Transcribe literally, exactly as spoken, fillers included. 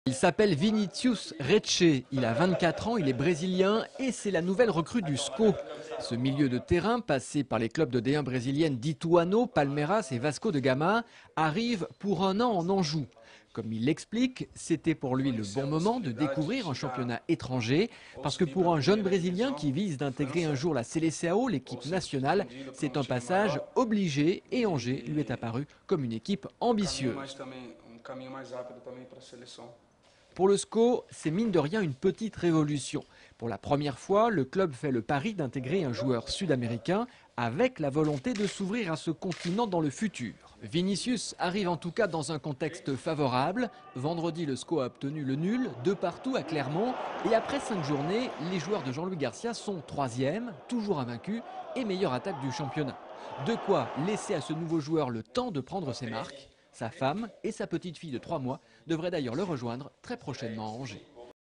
Il s'appelle Vinicius Recce, il a vingt-quatre ans, il est brésilien et c'est la nouvelle recrue du S C O. Ce milieu de terrain, passé par les clubs de D un brésiliennes d'Ituano, Palmeiras et Vasco de Gama, arrive pour un an en Anjou. Comme il l'explique, c'était pour lui le bon moment de découvrir un championnat étranger, parce que pour un jeune Brésilien qui vise d'intégrer un jour la Seleção, l'équipe nationale, c'est un passage obligé et Angers lui est apparu comme une équipe ambitieuse. Pour le S C O, c'est mine de rien une petite révolution. Pour la première fois, le club fait le pari d'intégrer un joueur sud-américain avec la volonté de s'ouvrir à ce continent dans le futur. Vinicius arrive en tout cas dans un contexte favorable. Vendredi, le S C O a obtenu le nul, de partout à Clermont. Et après cinq journées, les joueurs de Jean-Louis Garcia sont troisième, toujours invaincus et meilleure attaque du championnat. De quoi laisser à ce nouveau joueur le temps de prendre ses marques. Sa femme et sa petite fille de trois mois devraient d'ailleurs le rejoindre très prochainement à Angers.